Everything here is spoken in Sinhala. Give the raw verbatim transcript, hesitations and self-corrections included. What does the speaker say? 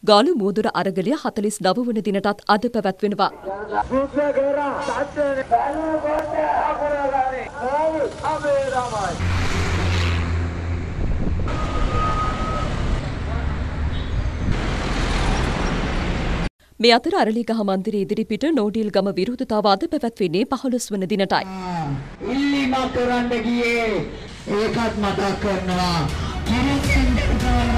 ගාලු මෝදුර අරගලය හතළිස් නව වන දිනටත් අද පැවැත්වෙනවා. මේ අතර අරලිගහ මන්දිරය ඉදිරිපිට නෝඩීල් ගම විරෝධතාව අද පැවැත්වෙන්නේ පහළොස් වන දිනටයි. ඉල්ලීමක් කරන්න ගියේ ඒකත් මතක් කරනවා. කිරිස්සෙන්